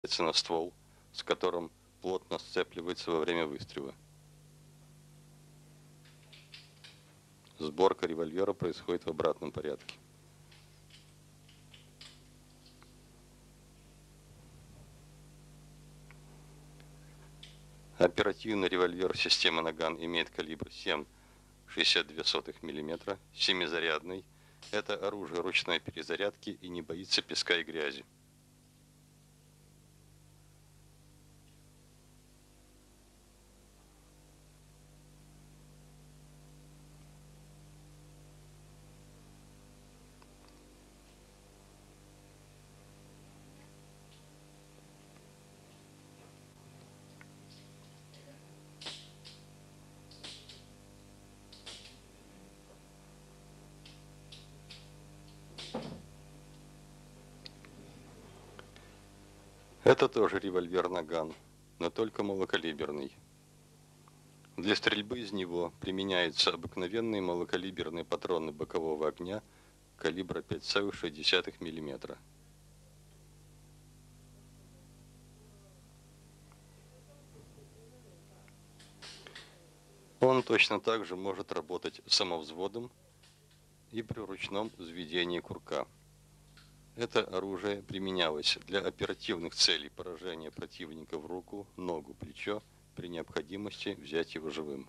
на ствол, с которым плотно сцепливается во время выстрела. Сборка револьвера происходит в обратном порядке. Оперативный револьвер системы Наган имеет калибр 7,62 мм, семизарядный. Это оружие ручной перезарядки и не боится песка и грязи. Это тоже револьвер Наган, но только малокалиберный. Для стрельбы из него применяются обыкновенные малокалиберные патроны бокового огня калибра 5,6 мм. Он точно так же может работать самовзводом и при ручном взведении курка. Это оружие применялось для оперативных целей поражения противника в руку, ногу, плечо, при необходимости взять его живым.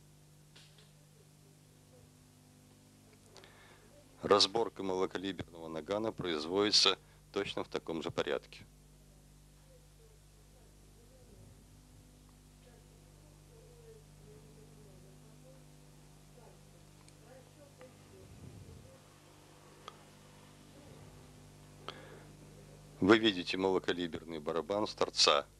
Разборка малокалиберного нагана производится точно в таком же порядке. Вы видите малокалиберный барабан с торца